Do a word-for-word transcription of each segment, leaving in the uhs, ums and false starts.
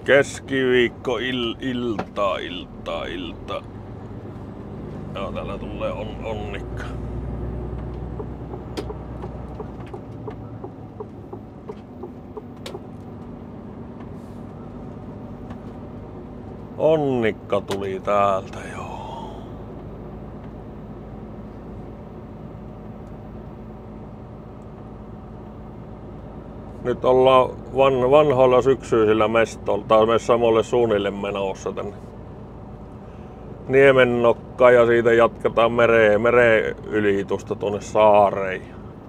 Keskiviikko il, ilta, ilta, ilta. Joo, täällä tulee on, onnikka. Onnikka tuli täältä, joo. Nyt ollaan van, vanhoilla syksyisillä mestoilla, tai me samalle suunnille menossa tänne Niemennokkaan ja siitä jatketaan mereen, mereen yli tuosta tuonne saareen.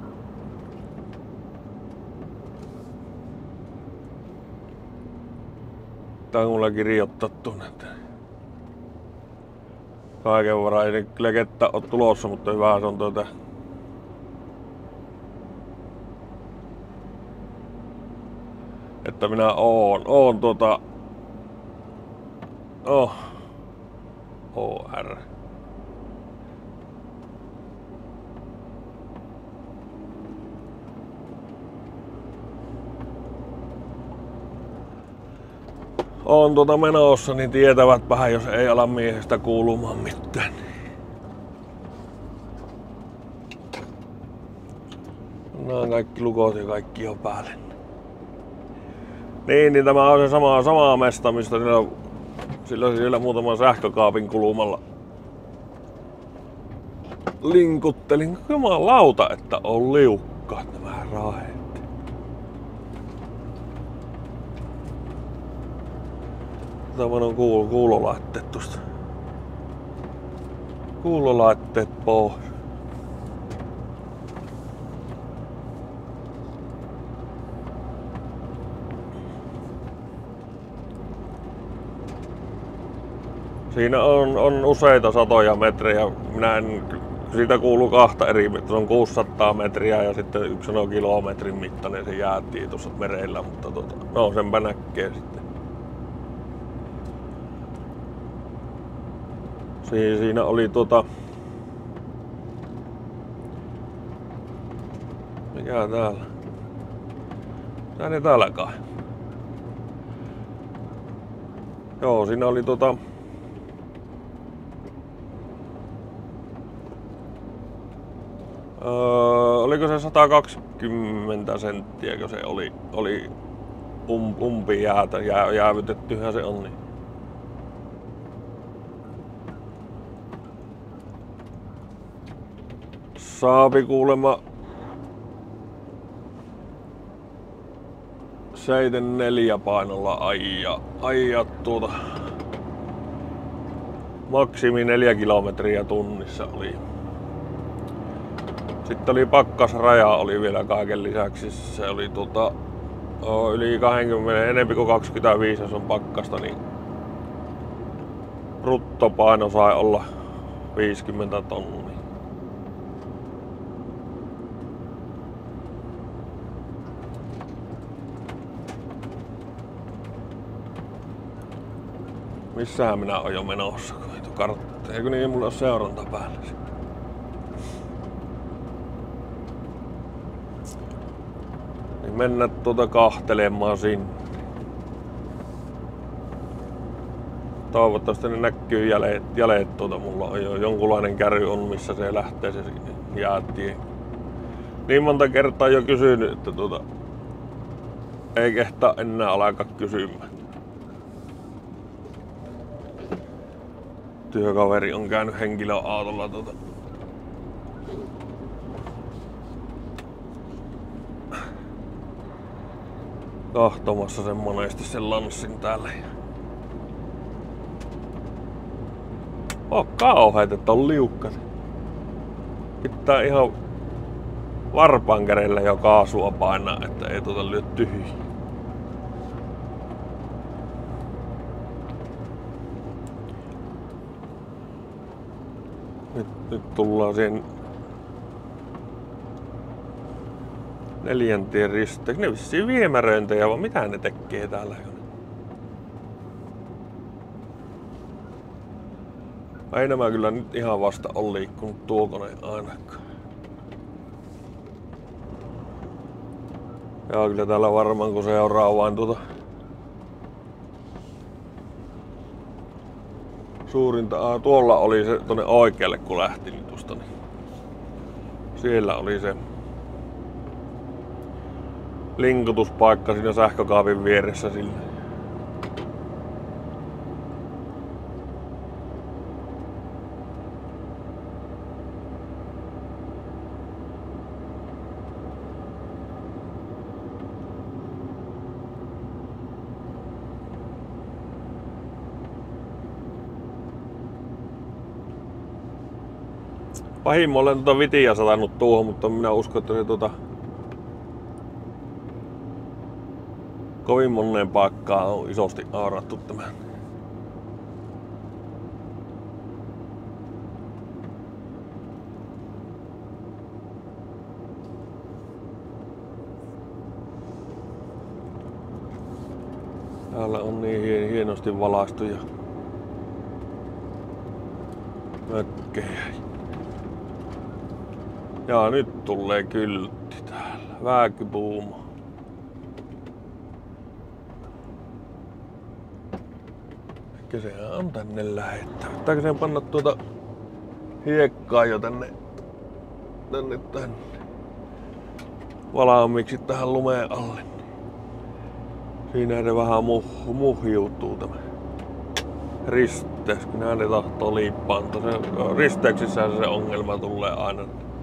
Tää on mulla kirjoitettu näitä. Kaiken varaa ei kyllä kettä oo tulossa, mutta hyvä se on tuota. Että minä oon, oon tuota. Oh. O R. On tuota menossa, niin tietävät vähän, jos ei ala miehestä kuulumaan mitään. Nämä on kaikki lukot ja kaikki on päälle. Niin, niin tämä on se sama, sama mesta, mistä sillä, sillä siellä muutaman sähkökaapin kulmalla linkuttelin. Jumalauta, että on liukkaat nämä raheet. Tämä on kuul, kuulolaitteet tuosta. Kuulolaitteet pois. Siinä on, on useita satoja metrejä. Minä en, siitä kuuluu kahta eri, se on kuusisataa metriä ja sitten yksi on kilometrin mittainen, se jäätiin tuossa merellä, mutta tota, no senpä näkee sitten. Si, siinä oli tota... Mikä täällä? Tää ne täällä kai. Joo, siinä oli tota... Öö, oliko se sata kaksikymmentä senttiäkö se oli, oli um, umpi jäätä, jää, jäävytettyhän se on. Niin. Saapi kuulemma seitsemänkymmentäneljä painolla ajaa, ajaa tuota maksimi neljä kilometriä tunnissa oli. Sitten oli pakkasraja oli vielä kaiken lisäksi, se oli tuota, yli kaksikymmentä, enemmän kuin kaksikymmentäviisi jos on pakkasta, niin bruttopaino sai olla viisikymmentä tonnia. Missähän minä oon jo menossa, kun ei tuu kartta, eikö niin mulla ole seuranta päällä. Mennä tuota kahtelemaan sinne. Toivottavasti ne näkyy jäljet, jäljet tuota. Mulla on jo jonkunlainen käry on, missä se lähtee se jäätie. Niin monta kertaa jo kysynyt, että tuota, ei kehtaa enää alkaa kysymään. Työkaveri on käynyt henkilöautolla tuota. Kahtomassa sen monesti sen lanssin täällä. Oh, kauheet, että on liukkas. Pitää ihan varpaan kädellä jo kaasua painaa, että ei tuota lyö tyhjiä. Nyt, nyt tullaan siihen neljäntien risteeksi. Ne vissiin viemäröintejä, vaan mitä ne tekee täällä? Ei nämä kyllä nyt ihan vasta on liikkunut tuo kone ainakaan. Joo, kyllä täällä varmaan kun seuraa vain tuota suurinta. Ah, tuolla oli se tonne oikealle kun lähti niin tuosta. Niin siellä oli se linkutuspaikka siinä sähkökaapin vieressä sillä. Pahimmolle tuota vitiä satanut tuohon, mutta minä uskon, että se tuota kovin moneen paikkaan on isosti aarattu tämä. Täällä on niin hienosti valaistu ja mökkejä. Ja nyt tulee kyltti täällä. Vääkypuuma. Ehkä sehän on tänne lähettävä. Pitääkö sen panna tuota hiekkaa jo tänne, tänne, tänne valmiiksi tähän lumeen alle. Siinä se vähän muh, muhjuutuu tämä risteys, kun ne tahtoo liippaantua. Risteyksissä se ongelma tulee aina.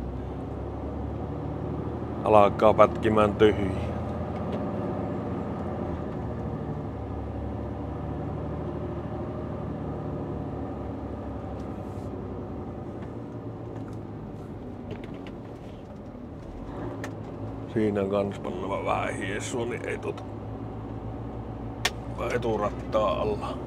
Alkaa pätkimään tyhjiä. Siinä on kans pannava vähän hiessua, niin ei tuota eturattaa alla.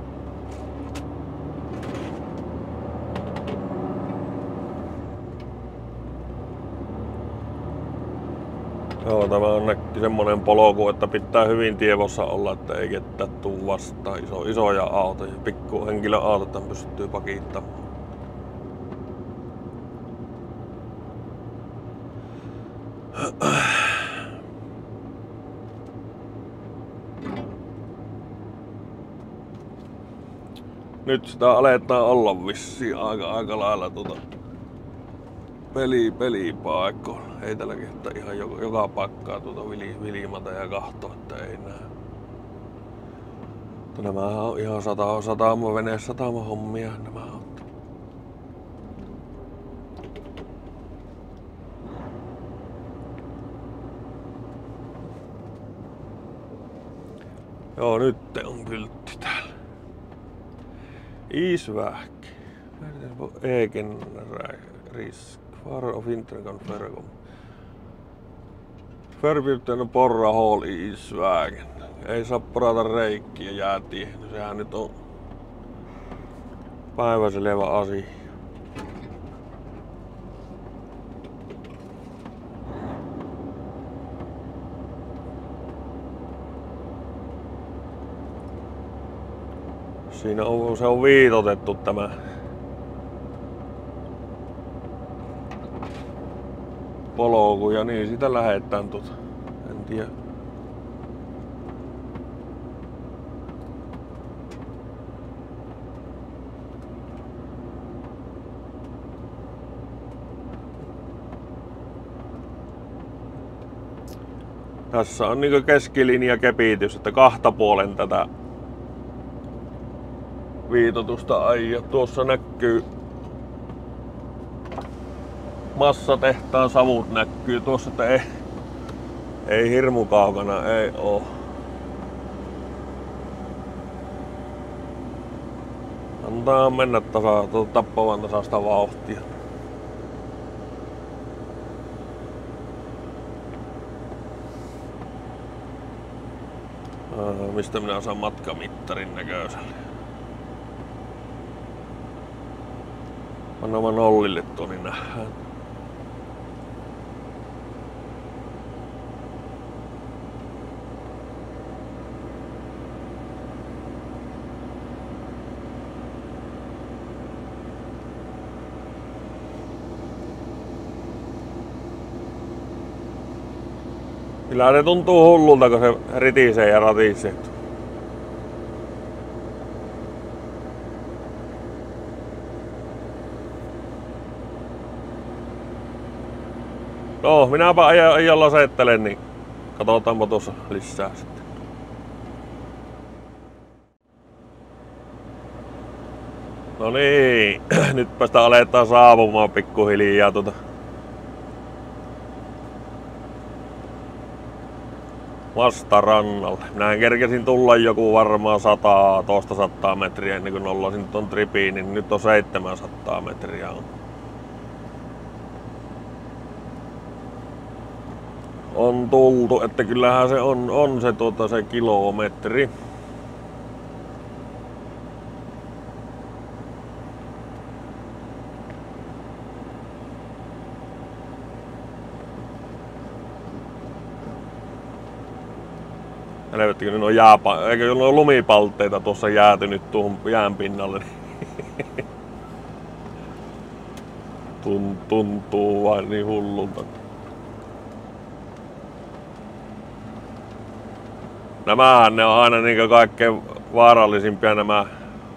Joo, tämä on näkki semmonen polku, että pitää hyvin tiedossa olla, että ei ketään tuu vastaan. Iso, isoja autoja, pikku henkilöautot pystyy pakittamaan. Nyt sitä aletaan olla vissiin aika, aika lailla tuota peli, pelipaikkoilla. Ei tällä kertaa ihan joka, joka paikkaa tuota vili, vilimata ja kahtoa, että ei näe. Mutta nämä on ihan sata, satama, vene satama hommia nämä on. Joo, nyt on kyltti täällä. Isväk. Egen risk. Far of intercom fergom. Förbjuden porra hål i isvägen. Ei saa porata reikkiä jäätiin. Sehän nyt on päiväselevä asia. Siinä on, se on viitotettu tämä polku ja niin sitä lähetään tuota. En tiedä. Tässä on niinku keskilinja kepitys, että kahta puolen tätä viitotusta ajaa. Tuossa näkyy massatehtaan savut näkyy tuossa, että ei, ei hirmu kaukana, ei oo. Antaa mennä tasa, tuota tappavan tasasta vauhtia. Aha, mistä minä saan matkamittarin näköiselle? Anna mä nollille tuon, niin nähdään. Kyllä se tuntuu hullulta, kun se ritisee ja ratisee. No, minäpä ajan, ajan lasettelen, niin katsotaanpa tuossa lisää sitten. No niin, nytpä sitä aletaan saapumaan pikkuhiljaa tuota. Vasta rannalle. Minähän kerkesin tulla joku varmaan sata, toista sataa metriä ennen kuin nollasin ton tripiin, niin nyt on seitsemänsataa metriä. On, on tultu, että kyllähän se on, on se, tuota, se kilometri. Helvettikö nyt on jääpa... Eikö ne ole lumipaltteita tuossa jäätynyt tuohon jään pinnalle? Tuntuu vain niin hullulta. Nämähän ne on aina niin kaikkein vaarallisimpia nämä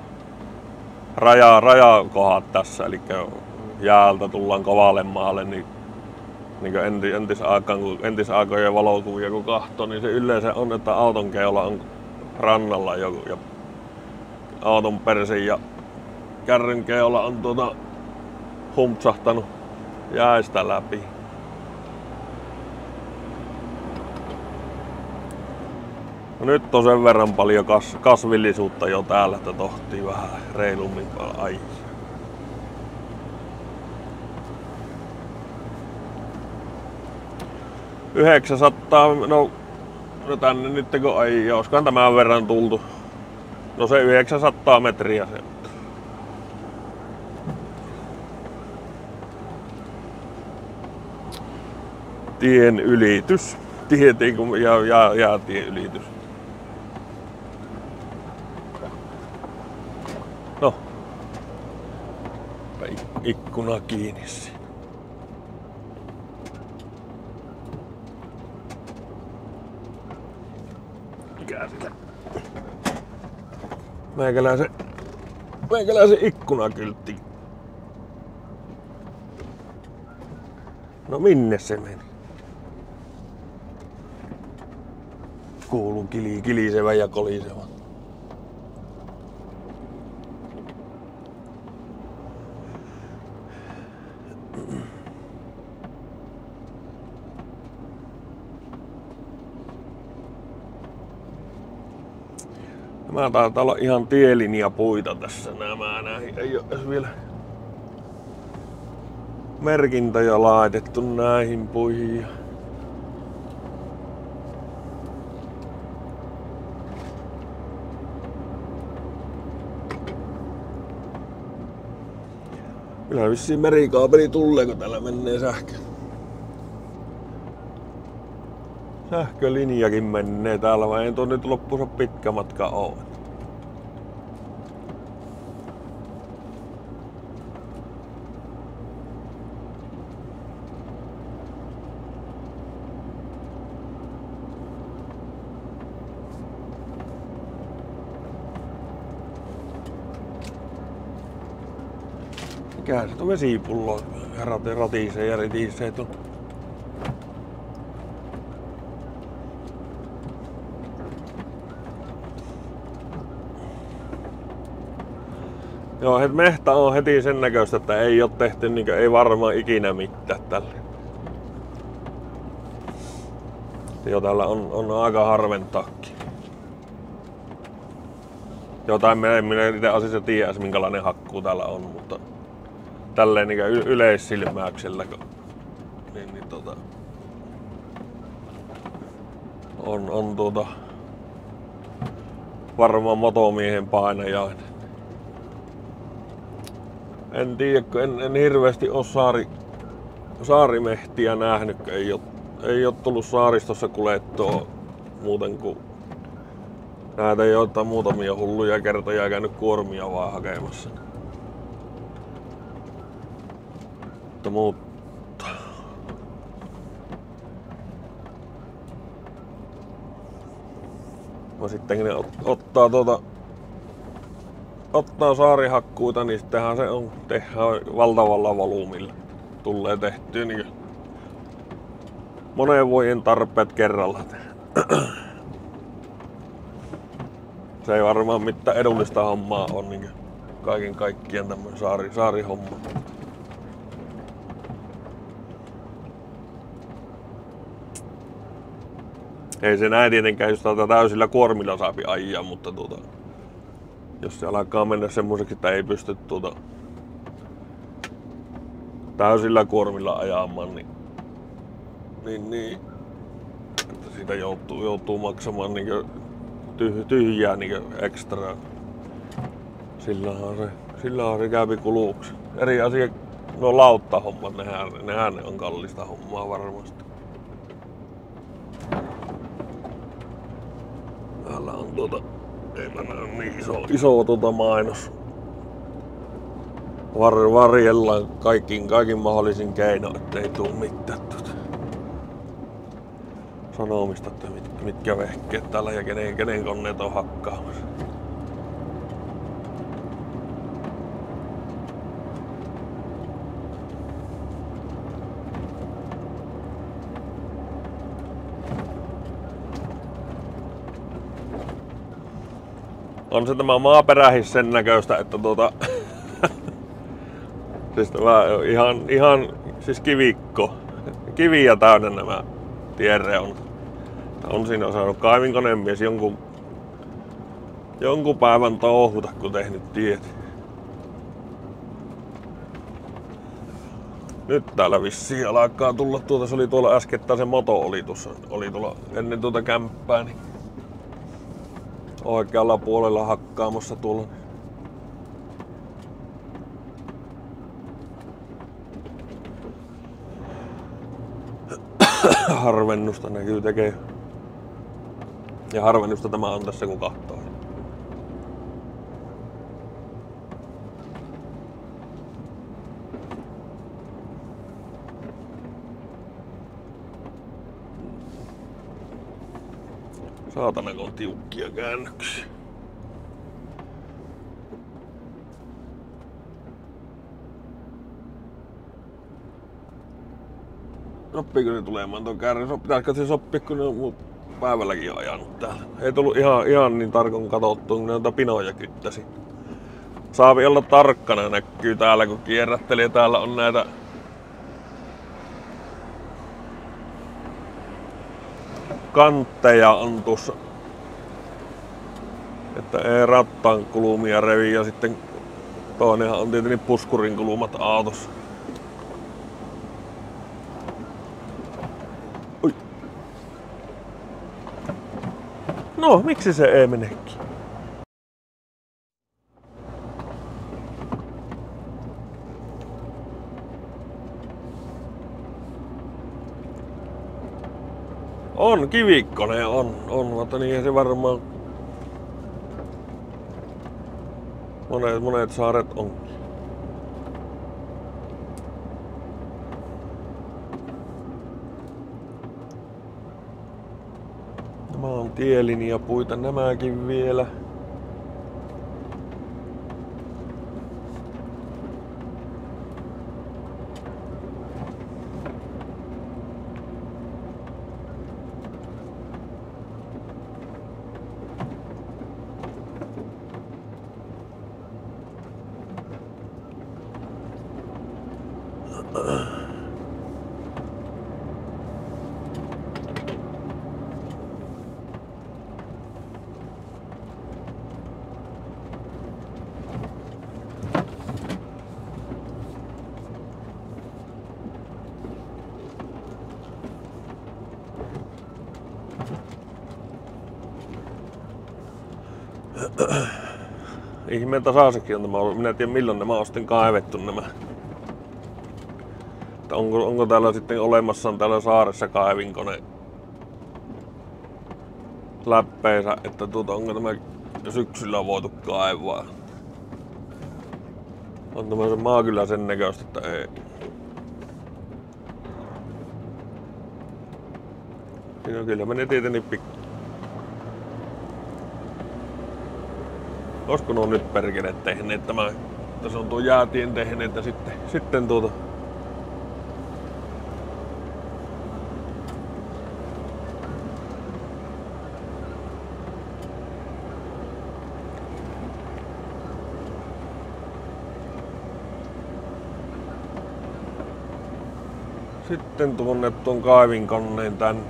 raja, rajakohat tässä. Eli jäältä tullaan kovalle maalle, niin niin kuin entisaikaan, kun entisaikojen valokuvia kun katsoo, niin se yleensä on, että auton keula on rannalla joku ja auton persin ja kärryn keula on tuota humpsahtanut jäistä läpi. No nyt on sen verran paljon kas, kasvillisuutta jo täällä, että tohtii vähän reilummin ai. yhdeksänsataa, no, no tänne nyt kun ai, olisikohan tämän verran tultu. No se yhdeksänsataa metriä se. Tien ylitys. Tietenkin kun ja, ja, ja tien ylitys. No. Ikkuna kiinni. Meikäläisen, meikäläisen ikkunakyltti. No minne se meni? Kuuluu kili, kilisevä ja koliseva. Nämä taitaa olla ihan tielinjapuita tässä nämä. Näihin ei ole edes vielä merkintöjä laitettu näihin puihin. Kyllä vissiin merikaapeli tulee, kun täällä menee sähkö. Sähkölinjakin menee täällä, vai ei tuo nyt loppuunsa pitkä matka ole. Mikä se tuo vesipullo ratisee ja ritisee tuon. Joo, mehtä on heti sen näköistä, että ei ole tehty, niin ei varmaan ikinä mitään tälle. Joo, täällä on, on aika harventaakin. Jotain minä, minä itse asiassa tiedä, minkälainen hakkuu täällä on, mutta tälleen niin yleissilmäyksellä niin, niin, tota, on, on tuota, varmaan motomiehen painajainen. En tiedä, en, en hirveästi ole saari, saarimehtiä nähnyt, ei ole, ei ole tullut saaristossa kuljettua muuten kuin näitä joitain muutamia hulluja kertoja käynyt kuormia vaan hakemassa. Mutta mutta no sitten ne ot, ottaa tuota ottaa saarihakkuuta, niin sittenhän se on tehdään valtavalla volyymilla. Tulee tehtyä niin monen vuoden tarpeet kerralla. Se ei varmaan mitään edullista hommaa on niin kaiken kaikkiaan tämmönen saari, saarihomma. Ei se näin tietenkään, jos tätä täysillä kuormilla saapi ajaa, mutta tuota, jos se alkaa mennä semmoiseksi, että ei pysty tuota, täysillä kuormilla ajamaan, niin, niin, niin että siitä joutuu, joutuu maksamaan niin tyh, tyhjää niin ekstraa. Sillähän se, sillähän se käypi kuluksi. Eri asia, no lauttahommat, nehän, nehän on kallista hommaa varmasti. Täällä on tuota, ei mä näe niin iso, iso tuota mainos. Var, varjellaan kaikin, kaikin mahdollisin keinoin, ettei tuu mitään tuota sanomista, että mit, mitkä vehkeet täällä ja kenen, kenen koneet on hakkaamassa. On se tämä maaperähis sen näköistä, että tuota siis tämä ihan, ihan siis kivikko, kiviä täynnä nämä tiereunat. On siinä saanut kaivinkoneen mies jonkun, jonkun päivän touhuta, kun tehnyt tiet. Nyt täällä vissiin alkaa tulla tuota, se oli tuolla äskettäin se moto oli tuossa, oli tuolla ennen tuota kämppää, niin oikealla puolella hakkaamassa tuolla. Harvennusta näkyy tekee. Ja harvennusta tämä on tässä kun kahtoo. Saatana kun on tiukkia käännöksiä. Soppiiko ne tulemaan tuon kärjen? Pitäisikö se soppia, kun ne on päivälläkin ajanut täällä? Ei tullut ihan, ihan niin tarkon katsottua, kun ne noita pinoja kyttäsi. Saavi olla tarkkana, näkyy täällä kun kierrätteli. Täällä on näitä kantteja on tuossa, että ei rattaan kulumia revi, ja sitten toinenhan on tietenkin puskurin kulumat autossa. Ui. No, miksi se ei menekin? On, kivikkone on, on, mutta niin se varmaan monet, monet saaret on. Tämä on tielinjapuita nämäkin vielä. Ihmeen tasaisekin on tämä ollut. Minä en tiedä milloin nämä on sitten kaivettu nämä. Että onko, onko täällä sitten olemassa täällä saaressa kaivinkone läppeensä, että tuota, onko tämä syksyllä voitu kaivaa. On tämä se maa kyllä sen näköistä, että ei. Siinä kyllä menee tietenkin pikku. Olisiko nuo nyt perkele tehneet tämä, että se on tuo jäätien tehneet ja sitten, sitten tuota Sitten tuonne tuon kaivinkoneen tänne.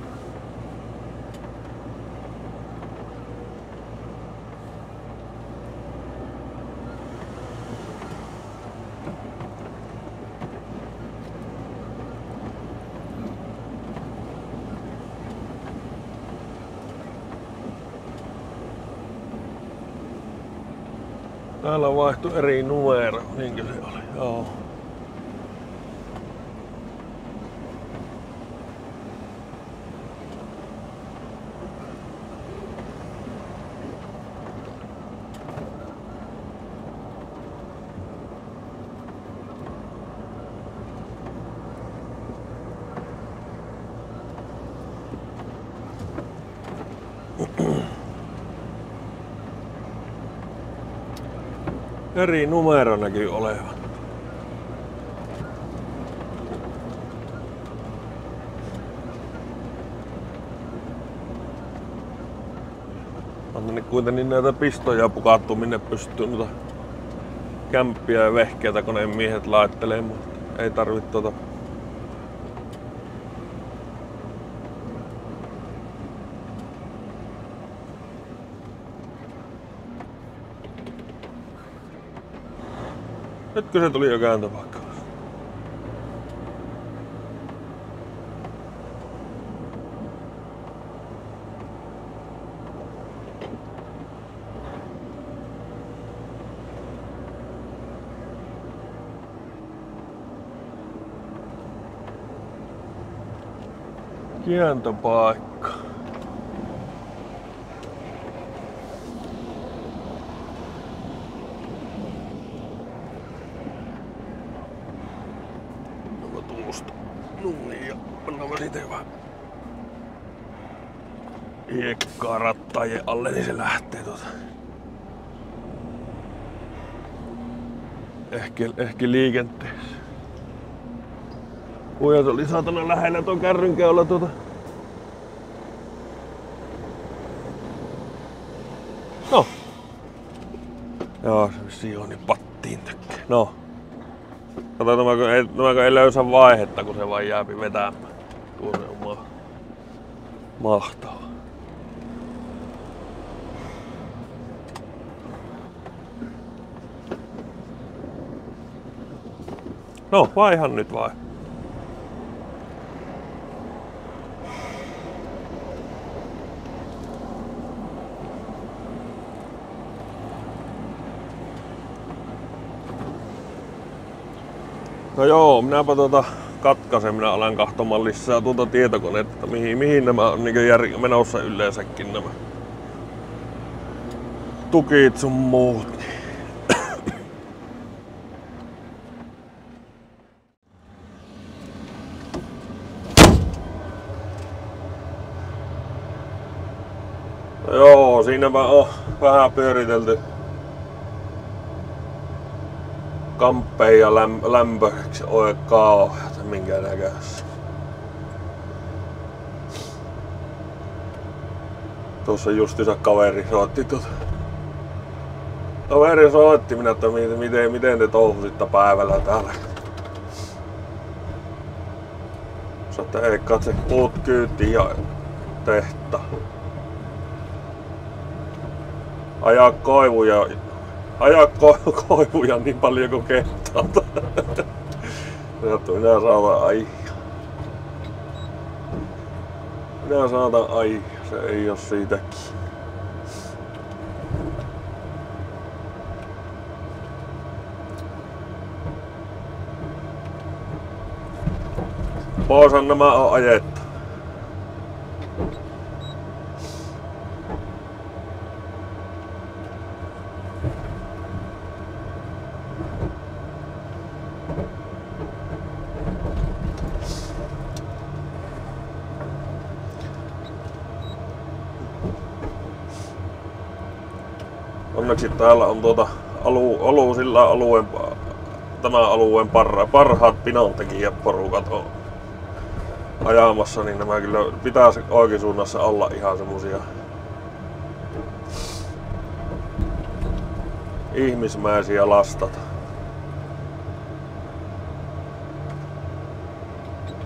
Täällä vaihtui eri numero, niinkö se oli? Joo. Eri numero näkyy olevan. On tänne kuitenkin näitä pistoja pukattu, minne pystyy noita kämppiä ja vehkeitä koneen miehet laittelee, mutta ei tarvitse tota. Nytkö se tuli jo kääntöpaikka? Kääntöpaikka. Noin, ja pannaan sitten vähän hiekkaa rattaajien alle, niin se lähtee tuota. Ehkä, ehkä liikenteessä. Kuja, se oli saatana lähellä tuon kärrynkeolla tuota. No. Joo, se vissiin on niin pattiin tökkää. No. Kato, tämäkö ei, tämäkö ei löysä vaihetta, kun se vaan jääpi vetämään. Tuo se on ma mahtava. No, vaihan nyt vai. No joo, minäpä tuota katkaisen, minä alan kahtomaan lisää tuota tietokonetta, mihin, mihin nämä on niin jär, menossa yleensäkin nämä tukit sun muut. No joo, siinäpä on vähän pyöritelty kamppeen ja läm lämpöksi oikeaa, minkä näköistä. Tuossa justiinsa kaveri soitti tuota. Kaveri soitti minä, että miten, miten te touhusitte päivällä täällä. Sä että ei katse puut kyytiin ja tehta. Ajaa koivuja. Ajaa ko koivuja niin paljon kuin kehtaata. Minä saatan ai. Minä saatan ai. Se ei oo siitäkin. Poishan nämä on ajettu. Onneksi täällä on tuota alu, alu sillä alueen, tämän alueen parha, parhaat pinontekijäporukat on ajamassa, niin nämä kyllä pitäisi oikeasuunnassa olla ihan semmosia ihmismäisiä lastata.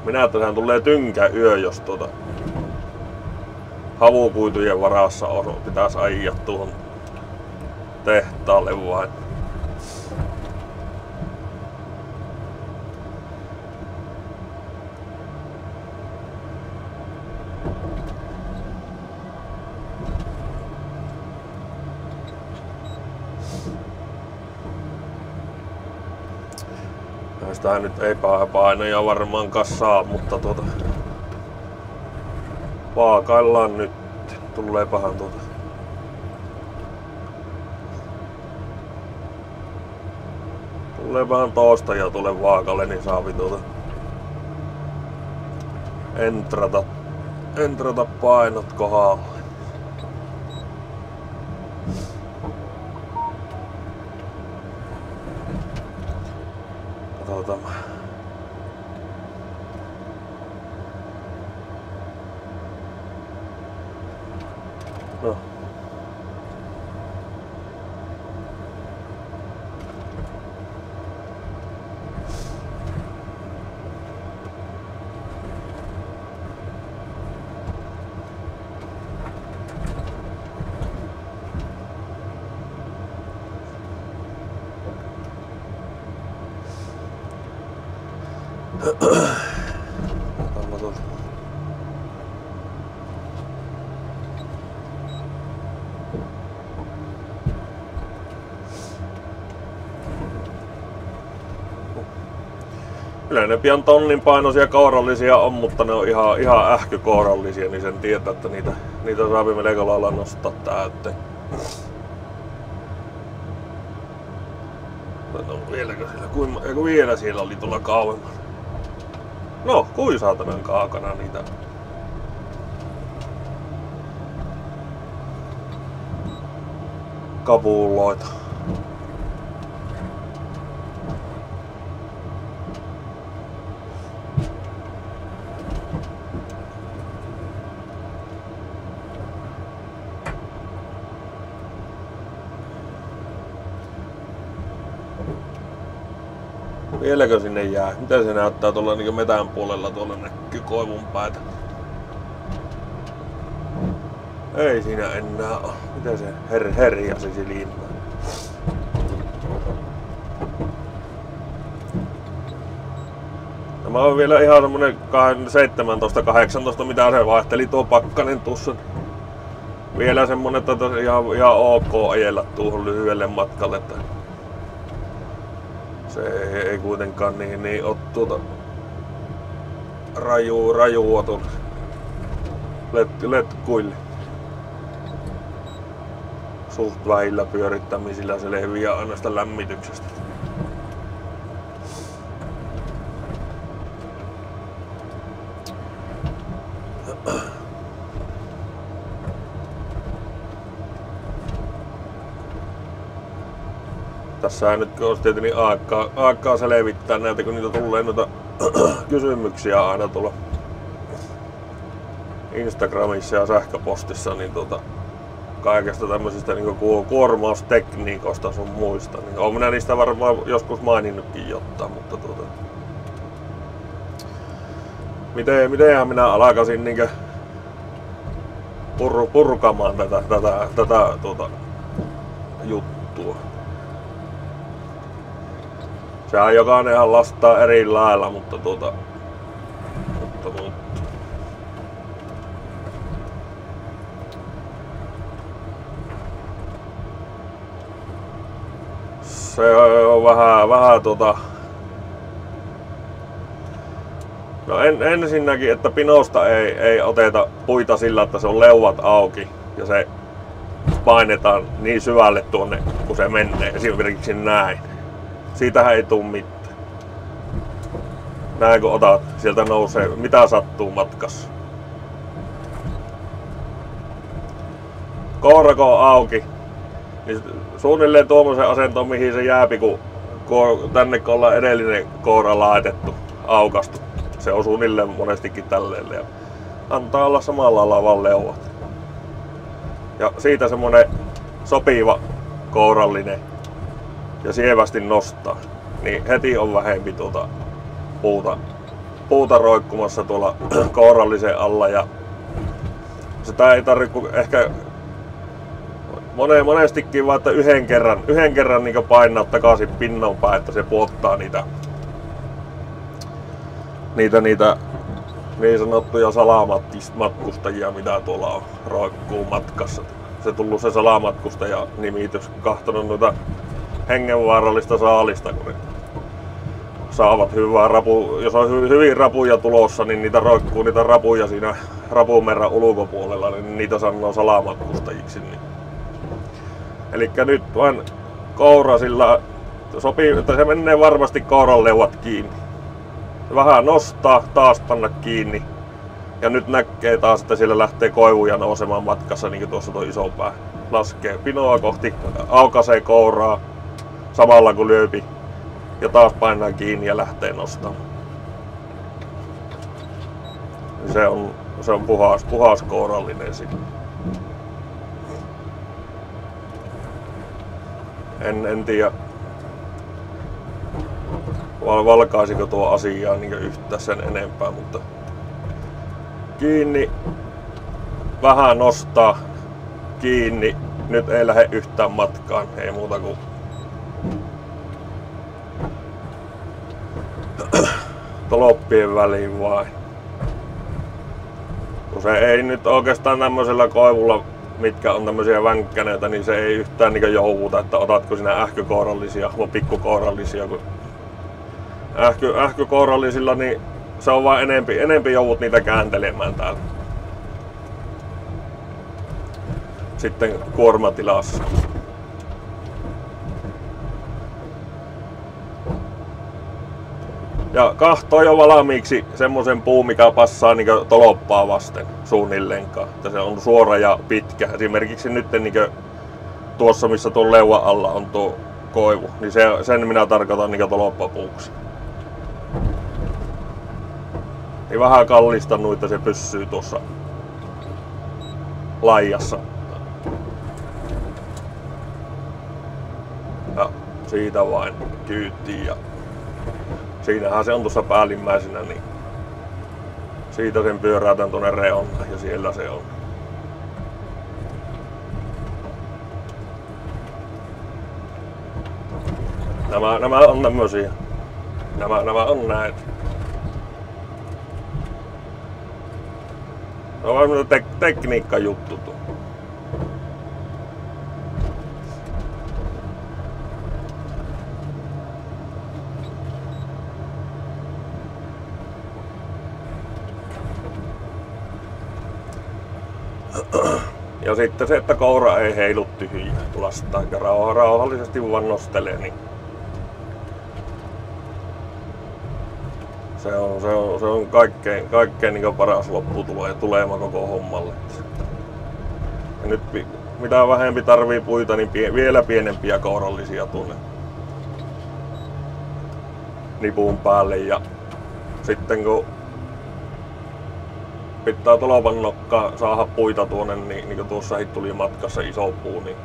Minä että sehän tulee tynkäyö, jos tuota havukuitujen varassa on. Pitäisi ajaa tuohon tehtaalle vain. Sitä nyt ei painoja varmaankaan saa, mutta tuota vaakaillaan nyt. Tuleepahan tuota Tuleepahan tosta ja tule vaakalle, niin saavi tuota entrata, entrata painot kohdalle. Katsotaan. No. Kyllä ne pian tonnin painoisia kourallisia on, mutta ne on ihan, ihan ähkykourallisia, niin sen tietää, että niitä, niitä saa melko lailla nostaa täyteen. No vieläkö siellä, kuin, eiku vielä siellä oli tuolla kauemman. No, kuin saatanan kaakana niitä. Kapuloita. Vieläkö sinne jää? Mitä se näyttää tuolla niin metän puolella? Tuolla näkyy koivun päätä. Ei siinä enää ole. Mitä se her herjasi silmään? Tämä on vielä ihan semmonen seitsemäntoista kahdeksantoista, mitä se vaihteli tuo pakkanen tuossa. Vielä semmonen, että ihan, ihan ok ajella tuohon lyhyelle matkalle. Että se ei, ei kuitenkaan niin, niin ole tuota rajua, rajua tuolla let, letkuille. Suht vähillä pyörittämisillä se leviää aina sitä lämmityksestä. Tässähän nyt olisi tietenkin aikaa, aikaa selvittää näitä, kun niitä tulee noita kysymyksiä aina tulla Instagramissa ja sähköpostissa, niin tuota, kaikesta tämmöisistä niin kuormaustekniikoista sun muista. Niin olen minä niistä varmaan joskus maininnutkin jotain, mutta tuota, miten, mitenhän minä alkaisin niin pur, purkamaan tätä, tätä, tätä tuota, juttua. Sehän jokainenhan lastaa eri lailla, mutta tuota, mutta, mutta. Se on vähän, vähän tuota. No en, ensinnäkin, että pinosta ei, ei oteta puita sillä, että se on leuat auki ja se painetaan niin syvälle tuonne, kun se menee, esimerkiksi näin. Siitähän ei tuu mitään. Näin kun otat, sieltä nousee, mitä sattuu matkassa. Kourako on auki, niin suunnilleen tuommoisen asentoon, mihin se jääpi, kun, kun tänne kun ollaan edellinen koura laitettu, aukastu. Se on suunnilleen monestikin tälleen ja antaa olla samalla lailla vaan leuat. Ja siitä semmonen sopiva kourallinen ja sievästi nostaa, niin heti on vähempi tuota puuta puuta roikkumassa tuolla kourallisen alla ja sitä ei tarvitse ehkä monestikin vaan, että yhden kerran, yhden kerran niin painaa takaisin pinnan päin, että se puottaa niitä, niitä, niitä niin sanottuja salamatkustajia, mitä tuolla on roikkuu matkassa. Se tullut se salamatkustaja nimitys, kahtonut noita hengenvaarallista saalista, kun ne saavat hyvää rapu, jos on hyvin rapuja tulossa, niin niitä roikkuu niitä rapuja siinä rapumerran ulkopuolella, niin niitä sanoo salamatkustajiksi. Niin. Elikkä nyt vain koura sillä sopii, että se menee varmasti kouran leuat kiinni. Vähän nostaa, taas panna kiinni. Ja nyt näkee taas, että siellä lähtee koivuja nousemaan matkassa, niin kuin tuossa tuo iso pää. Laskee pinoa kohti, aukaisee kouraa samalla kun lyöpi. Ja taas painaa kiinni ja lähtee nostamaan. Se on, se on puhas, puhas kourallinen siinä. En, en tiedä, val, valkaisiko tuo asiaa niin yhtään sen enempää, mutta kiinni, vähän nostaa, kiinni, nyt ei lähde yhtään matkaan, ei muuta kuin toloppien väliin vain. Kun se ei nyt oikeastaan tämmöisellä koivulla, mitkä on tämmöisiä vänkkäneitä, niin se ei yhtään niin jouvuta, että otatko sinä ähkykourallisia vai pikkukourallisia. Kun ähky, ähkykourallisilla niin se on vaan enempi, enempi joudut niitä kääntelemään täällä. Sitten kuormatilassa. Ja kahtoo jo valmiiksi semmosen puu, mikä passaa niin toloppaa vasten suunnilleenkaan. Että se on suora ja pitkä. Esimerkiksi nyt niin tuossa, missä tuon leuan alla on tuo koivu, niin se, sen minä tarkoitan niin toloppapuuksi. Niin vähän kallistanut, että se pysyy tuossa laijassa. Ja siitä vain kyytiin. Ja siinähän se on tuossa päällimmäisenä, niin siitä sen pyöräytän tuonne reunaan ja siellä se on. Nämä, nämä on tämmösiä. Nämä, nämä on näitä. Se on vaan tek, tekniikka juttu tuo. Ja sitten se, että koura ei heilu tyhjiä lastaa, eikä rauha, rauhallisesti vaan nostelee, niin se on, se on, se on kaikkein, kaikkein niin paras lopputulo ja tulema koko hommalle. Ja nyt mitä vähempi tarvii puita, niin pie, vielä pienempiä kourallisia tuonne nipun päälle. Ja sitten kun pitää tolopan nokkaa saada puita tuonne, niin, niin kuin tuossa tuli matkassa iso puu, niin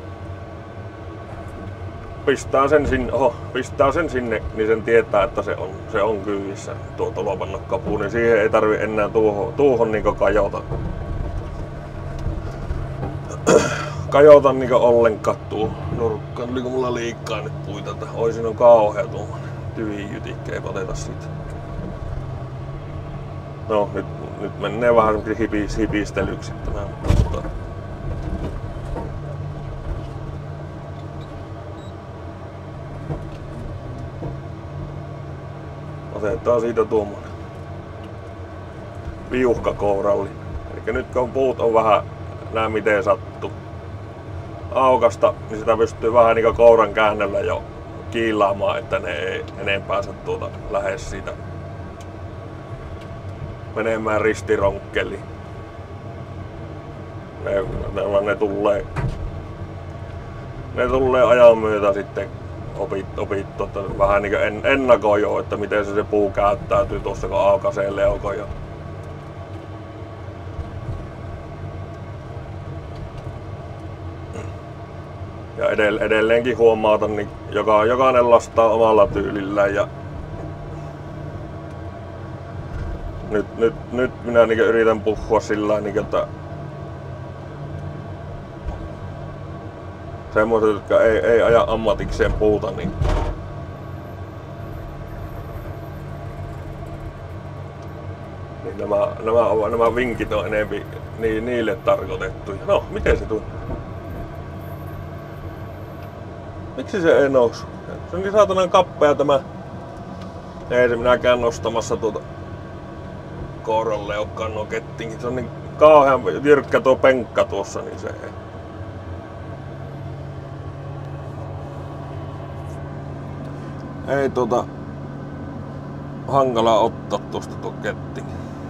pistää sen sinne, oho, pistää sen sinne, niin sen tietää, että se on, se on kyyvissä tuo tolopan nokkapuu, niin siihen ei tarvi enää tuohon, tuohon niin kajota. Kajota niin ollenkaan tuo nurkkaan. Tuliko mulla liikaa nyt puita, että oisin on kauhea tuommoinen tyvijytikkä, ei oteta siitä. No nyt, nyt menee vähän hipis, hipistelyksi tämä, mutta otetaan siitä tuommoinen viuhkakouralli. Eli nyt kun puut on vähän nää miten sattuu aukasta, niin sitä pystyy vähän niin kouran käännöllä jo kiilaamaan, että ne ei enempää saa tuota lähes siitä menemään ristironkkeliin. Ne, ne, ne tulee ne tulee ajan myötä sitten opit, opit tota, vähän niin en, ennakoi jo, että miten se, se puu käyttäytyy tuossa kun aukaisee leukoja. Ja edelleenkin huomautan, niin joka, jokainen lastaa omalla tyylillään ja Nyt, nyt, nyt minä niin yritän puhua sillä niin, että semmoiset, jotka ei, ei aja ammatikseen puuta, niin Niin nämä, nämä, nämä vinkit on enemmän niin, niille tarkoitettuja. No, miten se tuli? Miksi se ei nousu? Se on niin saatanan kappea tämä. Ei se minäkään nostamassa tuota kouralleukaan nokettiin. Se on niin kauhean jyrkkä tuo penkka tuossa, niin se ei. Ei tuota hankala ottaa tuosta tuo ketting.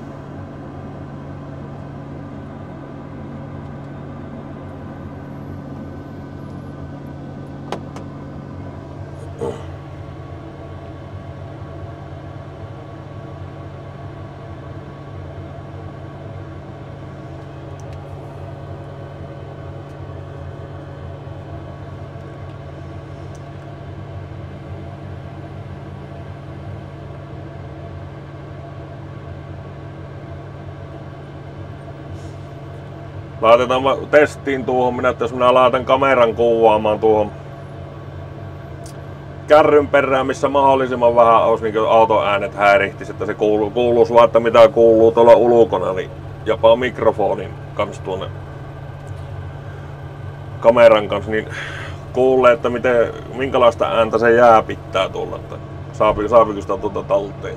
Laitetaan testiin tuohon, minä, että jos minä laitan kameran kuvaamaan tuohon kärryn perään, missä mahdollisimman vähän olisi niin auton äänet häirihtis, että se kuuluu, kuuluisi vaan, että mitä kuuluu tuolla ulkona, niin jopa mikrofonin kanssa tuonne kameran kanssa, niin kuulee, että miten, minkälaista ääntä se jää pitää tuolla, että saapi, saapiko sitä tuota talteen.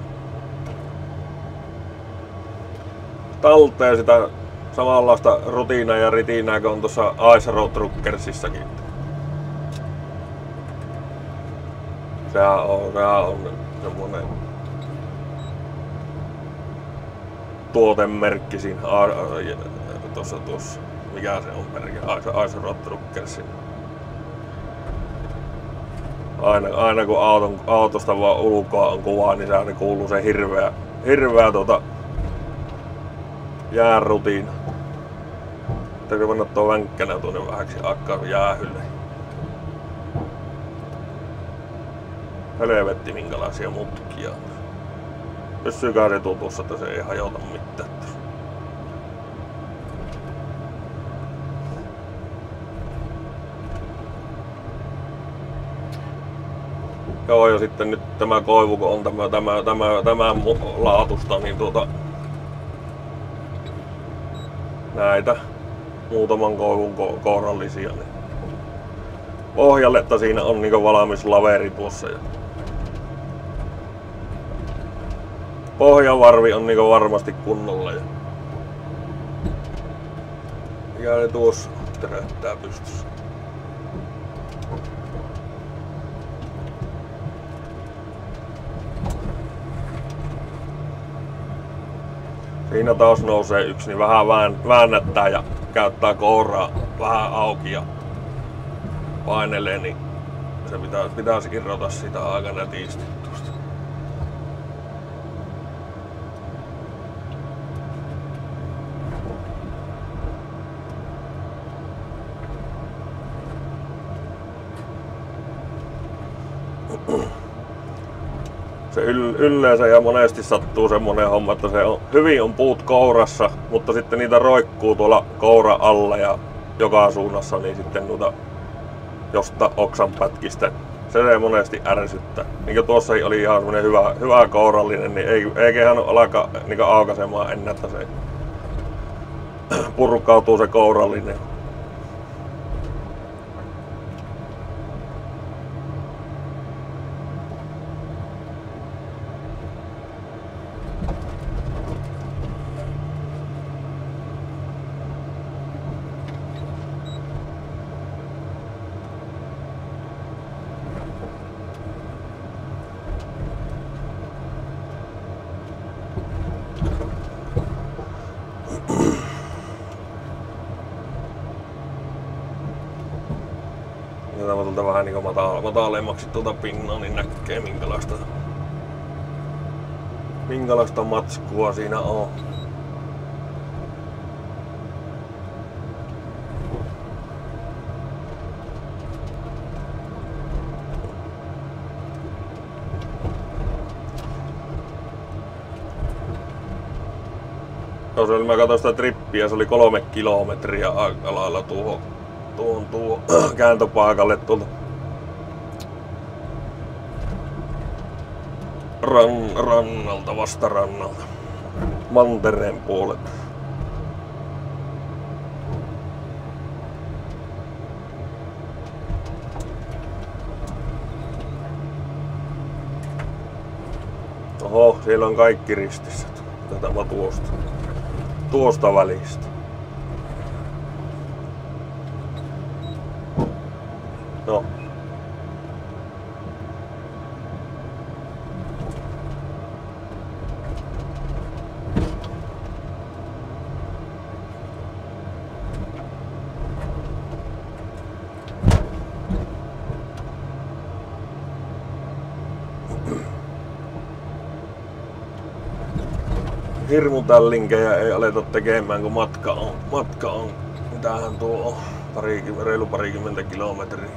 Talteen sitä samanlaista rutiinaa ja ritiinää kuin on tuossa Ice Road Truckersissakin. Sehän on, sehän on semmonen tuotemerkki siinä tuossa tuossa. Mikä se on merkki? Ice Road Truckersin. Aina, aina kun auton, autosta vaan ulkoa on kuvaa, niin sehän kuuluu se hirveä, hirveä tuota jäärutiina. Täytyy mennä tuo vänkkänä tuonne vähäksi aikaa jäähylle. Helvetti minkälaisia mutkia. Pysyykää se tutussa, että se ei hajota mitään. Joo, ja sitten nyt tämä koivu, kun on tämä, tämä, tämä, tämä laatusta, niin tuota näitä muutaman koivun ko kourallisia. Niin pohjalle, että siinä on niinku valmis laveri tuossa. Ja pohjavarvi on niinku varmasti kunnolla. Ja mikä ne tuossa töröttää pystyssä. Siinä taas nousee yksi, niin vähän väännättää ja käyttää kouraa vähän auki ja painelee, niin se pitäisi, pitäisi irrota sitä aika nätisti tuosta. Se yleensä ja monesti sattuu semmonen homma, että se on, hyvin on puut kourassa, mutta sitten niitä roikkuu tuolla koura alla ja joka suunnassa, niin sitten noita josta oksan pätkistä. Se se monesti ärsyttää. Niin tuossa oli ihan semmonen hyvä, hyvä kourallinen, niin ei, eiköhän alkaa niin aukaisemaan ennen, että se purkautuu se kourallinen. Otetaan tuolta vähän niin matala, matalemmaksi tuota pinnaa, niin näkee minkälaista, minkälaista matskua siinä on. No se oli, mä katsoin sitä trippiä, se oli kolme kilometriä aika lailla tuohon, tuohon, tuohon kääntöpaikalle tuolta ran, rannalta, vastarannalta, mantereen puolelta. Oho, siellä on kaikki ristissä. Katsotaan tuosta. Tuosta välistä. No. Hirmu tällinkejä ei aleta tekemään, kun matka on, matka on, mitähän tuo on, pari, reilu parikymmentä kilometriä.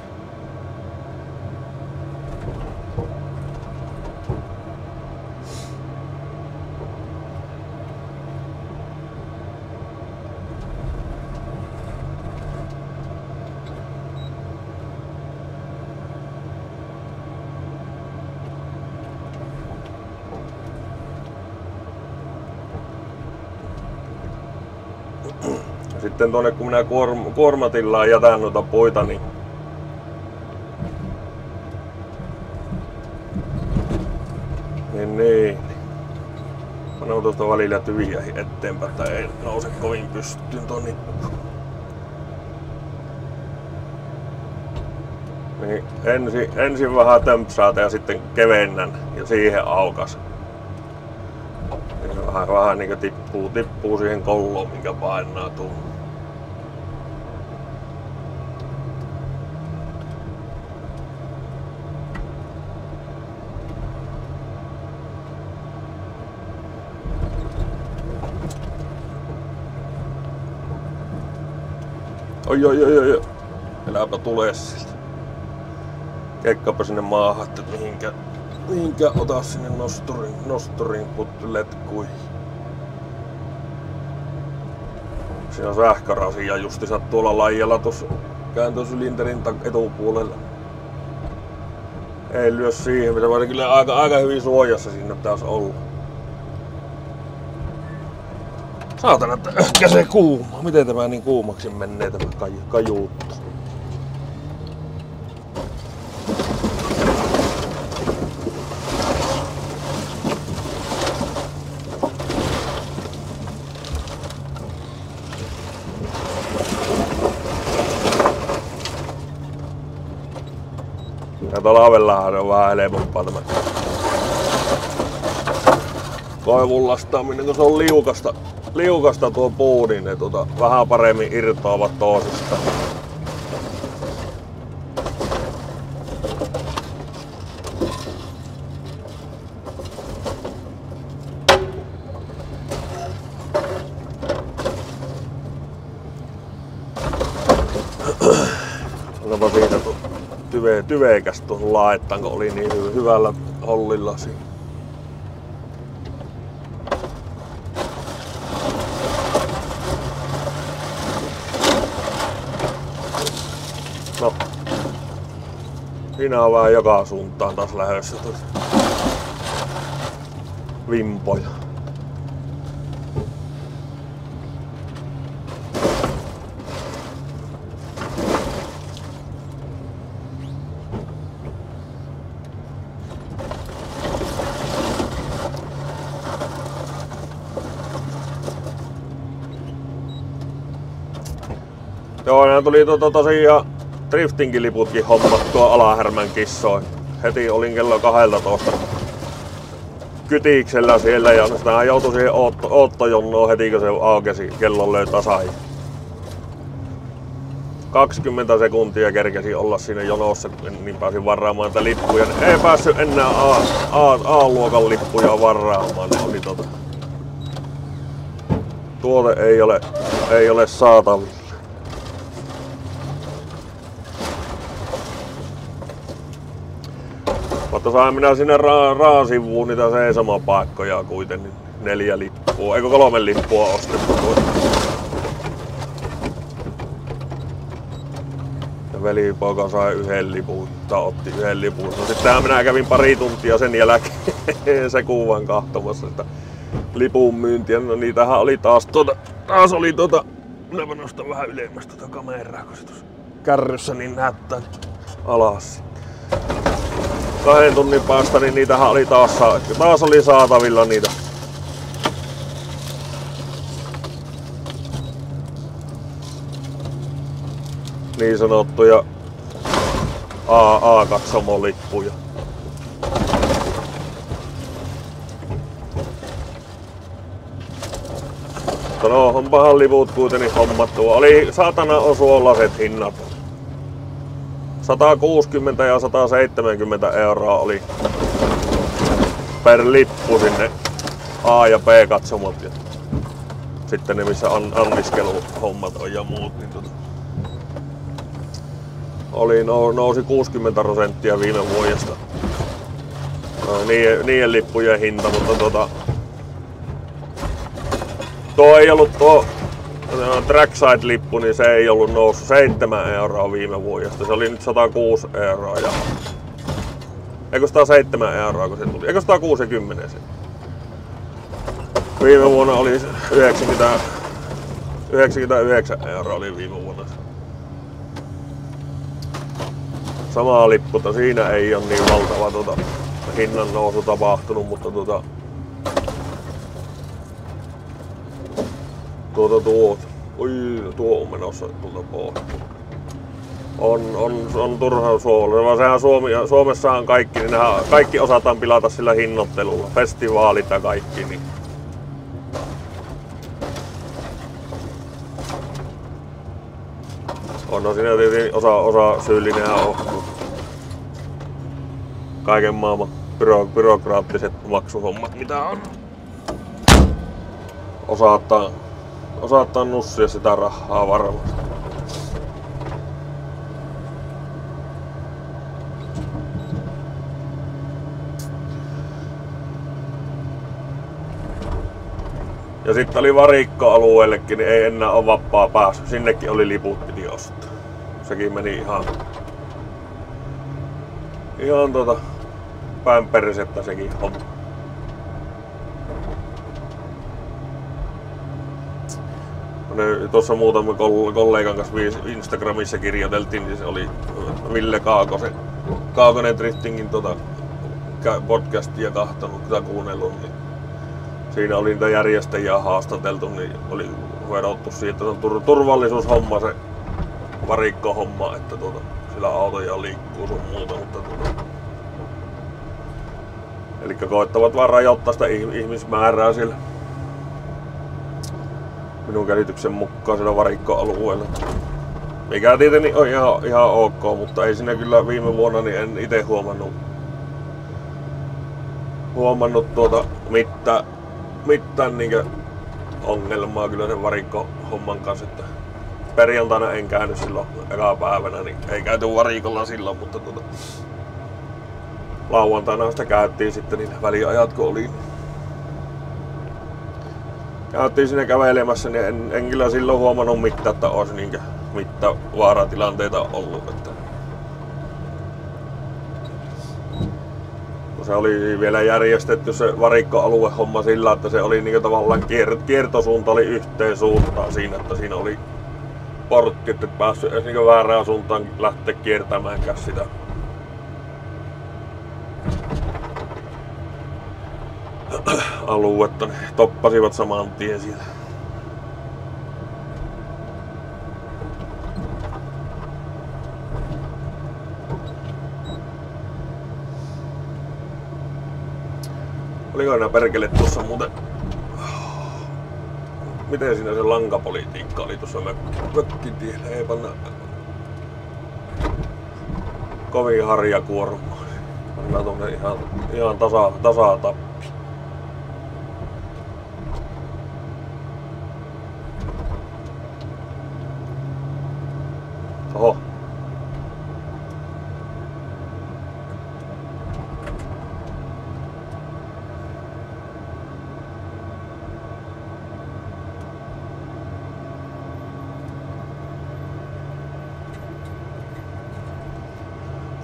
Sitten tuonne kun minä kuorm, kuormatillaan jätän noita puita, niin niin, niin. Panen tuosta välillä tyviä eteenpäin, että ei nouse kovin pystyyn tuon nippu. Niin ensin, ensin vähän tömpsaata ja sitten kevennän ja siihen aukas. Niin vähän, vähän niin tippuu, tippuu siihen kolloon, minkä painaa tuolla. Oi oi oi oi, eläpä tulee sieltä. Kekkapa sinne maahan, että mihinkä, mihinkä ota sinne nosturin, nosturin letkuihin. Siinä on sähkörasia justiinsa tuolla laijalla tuossa kääntösylinterin etupuolella. Ei lyö siihen, mitä vaan kyllä aika, aika hyvin suojassa sinne taas olla. Saatana, että ehkä se kuuma. Miten tämä niin kuumaksi menee tämä kaj, kajuutta? Ja talvellahan on vähän helpompaa tämä koivun lastaaminen, kun se on liukasta. Liukasta tuo puu, niin ne tuota, vähän paremmin irtoavat toisistaan. Onpa siitä tuo tyve, tyveikäs tuohon laettaan, kun oli niin hy hyvällä hollilla siinä. No, siinä on vähän joka suuntaan taas lähdössä vimpoja. Joo, nämä tuli tuota tosiaan driftingiliputkin hommattua Alahärmän kissoihin. Heti olin kello kaksitoista kytiksellä siellä ja sitä joutui siihen ootto, oottojonnoon heti kun se aukesi, kello löi tasan. kaksikymmentä sekuntia kerkesi olla siinä jonossa, niin pääsin varaamaan niitä lippuja. Ei päässyt enää A-luokan lippuja varaamaan. Ne oli tota... Tuote ei ole, ei ole saatavilla. Mutta sain minä sinne ra- raasivuun niitä seisomapaikkoja kuitenkin. neljä lippua, eikö kolme lippua ostettu. Ja velipoika sai yhden lipun, tai otti yhden lipun. No sittenhän minä kävin pari tuntia sen jälkeen se kuvan kahtomassa sitä lipun myyntiä. No niitähän oli taas tuota, taas oli tuota, minäpä nostan vähän ylemmäs tuota kameraa, kun se tuossa kärryssä niin näyttää alas. Kahden tunnin päästä niin niitähän oli taas, taas oli saatavilla niitä. Niin sanottuja A A-katsomolippuja. Mutta no, onpahan liput kuitenkin hommattu. Oli saatana osuolaset hinnat. sata kuusikymmentä ja sata seitsemänkymmentä euroa oli per lippu sinne A- ja B-katsomot. Ja sitten ne missä an anniskeluhommat on ja muut. Niin tota oli, nousi kuusikymmentä prosenttia viime vuodesta. No, niiden, niiden lippujen hinta, mutta tota, tuo ei ollut tuo Trackside-lippu, niin se ei ollut noussut seitsemän euroa viime vuodesta. Se oli nyt sata kuusi euroa. Ja eikö sata seitsemän euroa kun se tuli? Eikö sata kuusikymmentä se? Viime vuonna oli yhdeksänkymmentä, yhdeksänkymmentäyhdeksän euroa oli viime vuonna. Samaa lipputa, siinä ei ole niin valtava tuota, hinnan nousu tapahtunut, mutta tuota, tuota tuota, oi, tuo on menossa tuolta pois. On, on, on turha suola. Sehän Suomi, Suomessahan kaikki, niin nehän, kaikki osataan pilata sillä hinnoittelulla, festivaalit ja kaikki. Niin. On no, siinä tietysti osa, osa syyllinenhän on kaiken maailman byro, byrokraattiset maksuhommat, mitä on. Osataan, osataan nussia sitä rahaa varmasti. Ja sitten oli varikkoalueellekin, niin ei enää ole vapaa päässyt. Sinnekin oli liput piti ostaa. Sekin meni ihan, ihan tota päin persettä sekin homma. Tuossa muutama kollegan kanssa Instagramissa kirjoiteltiin, niin se oli Ville Kaakosen, Kaakonen Driftingin tota podcastia kahtanut tai kuunnellut. Niin siinä oli niitä järjestäjiä haastateltu, niin oli vedottu siitä, että se on turvallisuushomma se varikkohomma, että tuota, sillä autoja liikkuu sun muuta. Mutta tuota, eli koettavat vaan rajoittaa sitä ihmismäärää sillä. Minun käsityksen mukaan siellä varikkoalueella. Mikä tietenkin on ihan, ihan ok, mutta ei siinä kyllä viime vuonna niin en itse huomannut, huomannut tuota mitään, mitään niinkö ongelmaa kyllä sen varikkohomman kanssa. Että perjantaina en käynyt silloin eka päivänä, niin ei käyty varikolla silloin, mutta tuota, lauantaina sitä käytiin sitten niin väliajat kun oli. Käytiin sinne kävelemässä, niin en, en kyllä silloin huomannut mitään, että olisi niinkö mitään vaaratilanteita ollut. Että kun se oli vielä järjestetty se varikkoaluehomma sillä, että se oli niinkö tavallaan kier, kiertosuunta oli yhteen suuntaan siinä, että siinä oli portti, että et päässyt edes niinkö väärään suuntaan lähteä kiertämäänkään sitä. Aluetta, niin toppasivat saman tien siellä. Oliko enää perkele tuossa muuten? Miten siinä se lankapolitiikka oli tuossa mökkitiellä? Ei panna kovin harjakuorma. Pannaan tuonne ihan, ihan tasa, tasa tappi. Oho.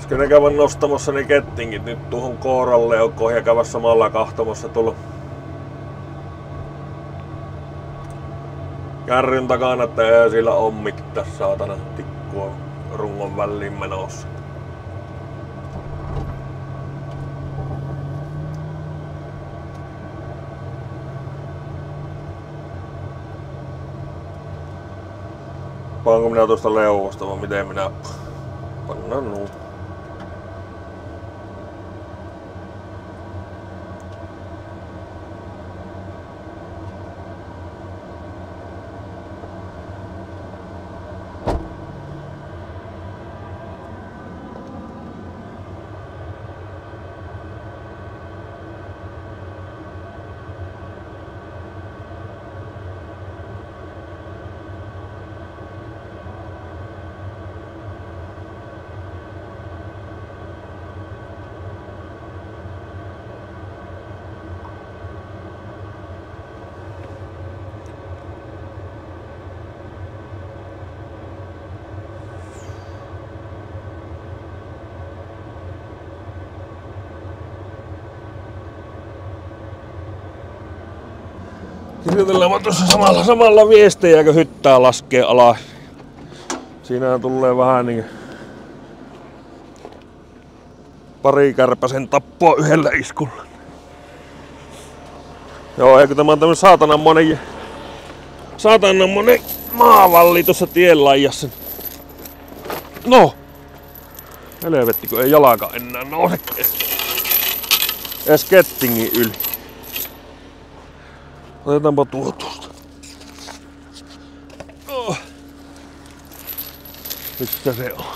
Pitäisikö ne käydä nostamassa ne kettingit nyt tuohon kooralleukkoon ja käydä samalla kahtomassa tuolla kärryn takana, että ei sillä on mitään saatana tikkua rungon väliin menossa. Panko minä tuosta leuvosta vai miten minä pannaan nuu? Kirjoitellaan tuossa samalla, samalla viestejä, kun hyttää laskee alas. Siinähän tulee vähän niin pari kärpäsen tappoa yhdellä iskulla. Joo, eikö tämä on tämmönen saatananmonen, saatananmonen maavalli tuossa tien laijassa. No! Helvetti, kun ei jalaka enää nouse edes kettingin yli. Otetaanpa tuo tuosta. Oh. Missä se on?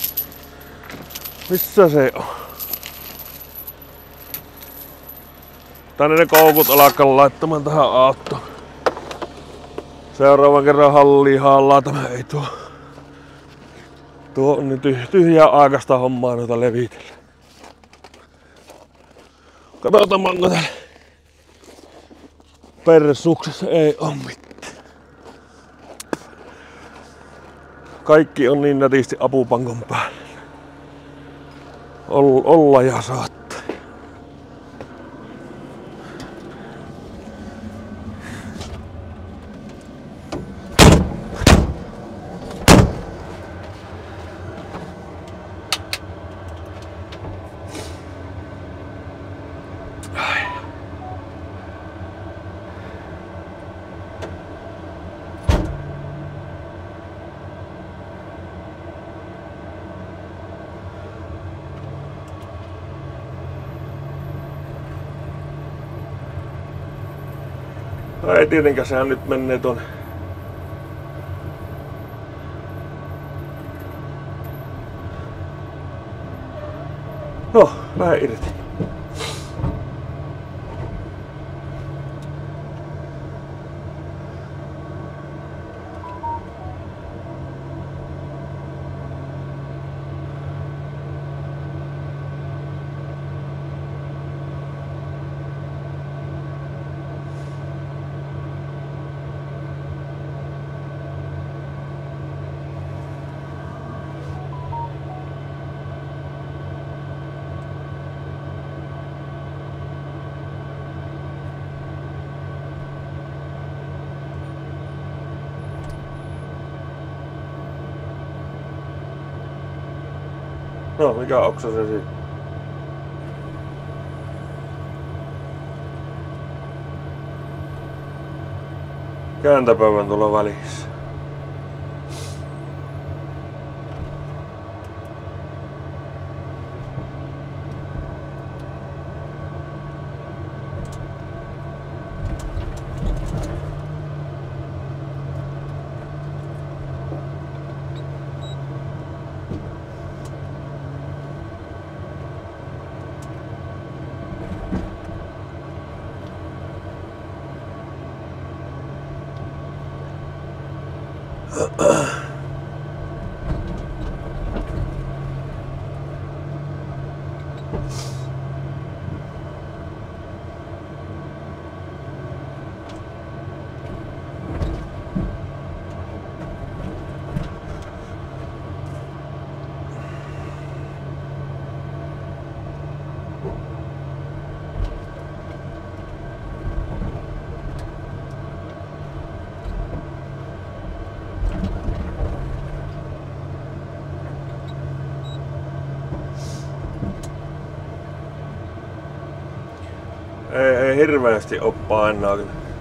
Missä se on? Tänne ne koukut alkaa laittamaan tähän autoon. Seuraavan kerran halliin haallaa tämä ei tuo. Tuo on nyt tyhjää aikaista hommaa noita levitellä. Katsotaan onko täällä persuksessa ei oo mitään. Kaikki on niin nätisti apupankon päällä. Olla ja saattaa. No ei tietenkään, sehän nyt menee ton no, vähän irti. No, mikä oksa se siinä? Kääntöpöydän tuolla välissä. ei hirveästi oo painaa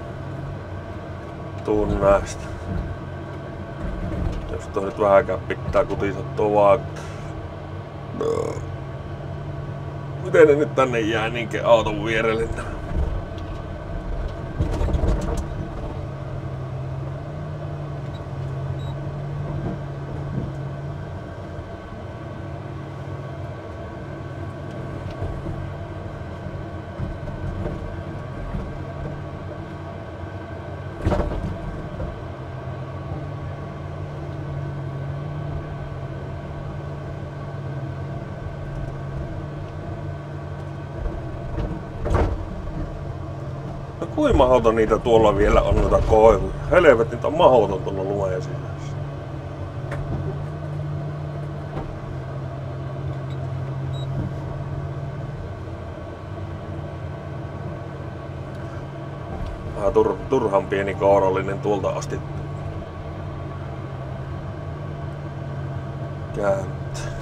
tuun näistä. Jos toi nyt vähänkään pitää kutisottua vaan. Miten ne nyt tänne jää niinkään auton vierelle? Kuin mahdoton niitä tuolla vielä on noita koivuja. Helvet, niitä on mahdoton tuolla lumen sisässä. Vähän tur, turhan pieni kourallinen tuolta asti kääntää.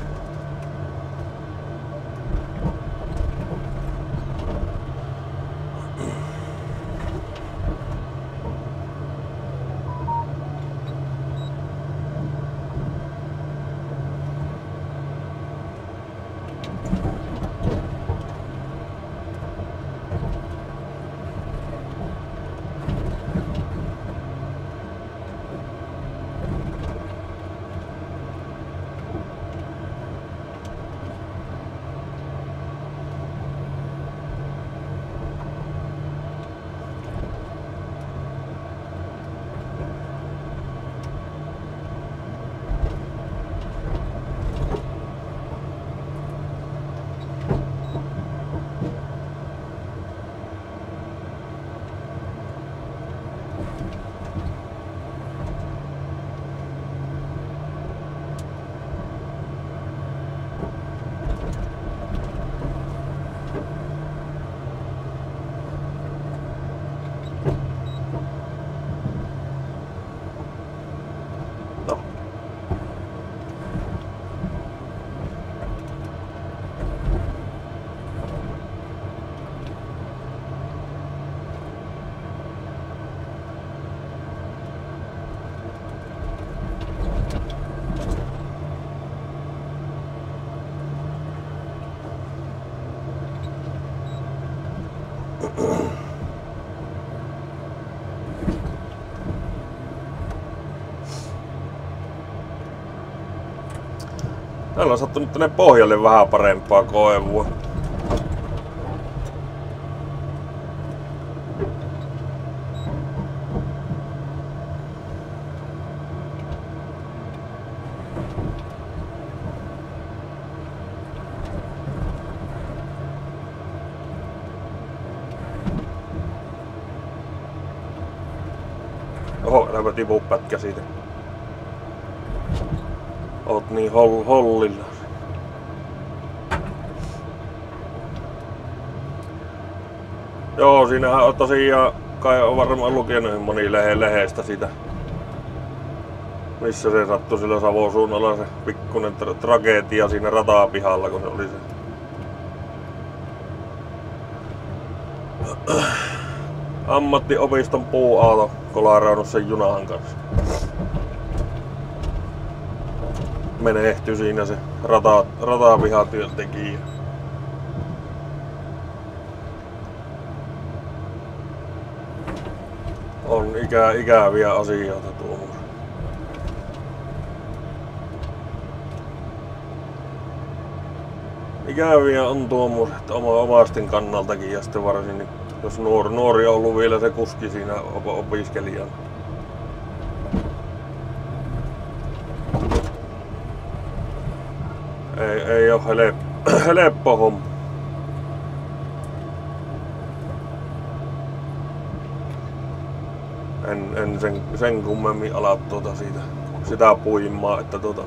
Täällä on sattunut tänne pohjalle vähän parempaa koivua. Oho, eläpä tipu pätkä siitä. Oot niin hol hollilla. Joo, siinähän on tosiaan, kai on varmaan lukenut moni lehe lehestä sitä. Missä se sattui sillä Savon suunnalla se pikkuinen tra tragedia siinä ratapihalla, kun se oli se. Ammattiopiston puuauto kolaraunut sen junan kanssa. Menehtyi siinä se rata, ratapihatyöntekijä. On ikä, ikäviä asioita tuolla. Ikäviä on tuommoiset oma omastin kannaltakin ja sitten varsin, jos nuori, nuori on ollut vielä se kuski siinä op opiskelijana. Ei, ei oo help, helppo homma. En, en sen, sen kummemmin ala tuota siitä, sitä puimaa, että tuota,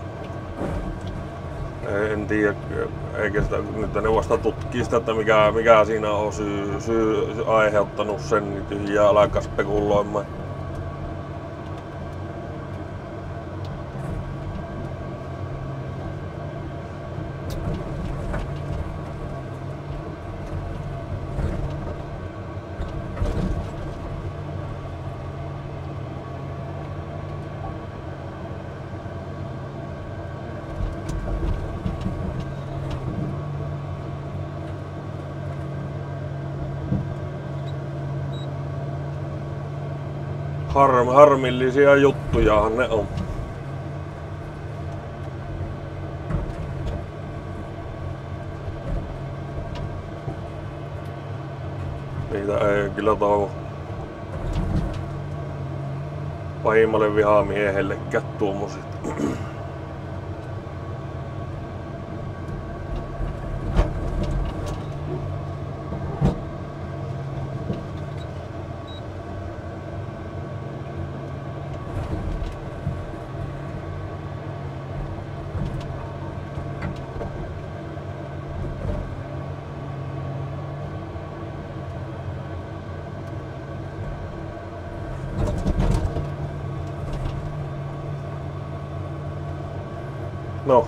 en tiedä, eikä sitä, nyt ne vasta tutkii sitä, että mikä, mikä siinä on syy, syy aiheuttanut sen, niin tyhjää alkaa spekuloimaan. Harm, harmillisia juttujahan ne on. Niitä ei kyllä toivo pahimmalle vihamiehellekään tuommoiset. No.